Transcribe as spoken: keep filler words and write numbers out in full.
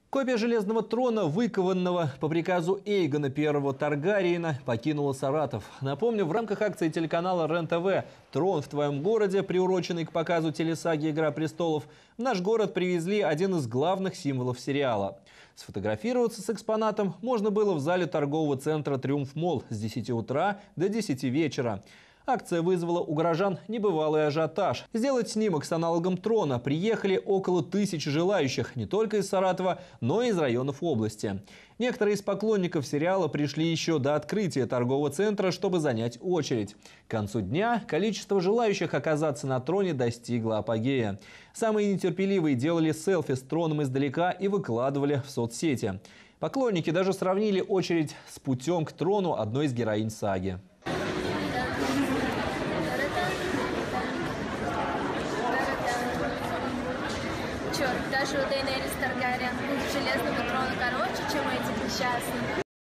Копия железного трона, выкованного по приказу Эйгона Первого Таргариена, покинула Саратов. Напомню, в рамках акции телеканала РЕН-ТВ «Трон в твоем городе», приуроченный к показу телесаги «Игра престолов», в наш город привезли один из главных символов сериала. Сфотографироваться с экспонатом можно было в зале торгового центра «Триумф Молл» с десяти утра до десяти вечера. Акция вызвала у горожан небывалый ажиотаж. Сделать снимок с аналогом трона приехали около тысячи желающих не только из Саратова, но и из районов области. Некоторые из поклонников сериала пришли еще до открытия торгового центра, чтобы занять очередь. К концу дня количество желающих оказаться на троне достигло апогея. Самые нетерпеливые делали селфи с троном издалека и выкладывали в соцсети. Поклонники даже сравнили очередь с путем к трону одной из героинь саги. Черт, даже у Дейенерис Таргариен железного трона короче, чем эти несчастные.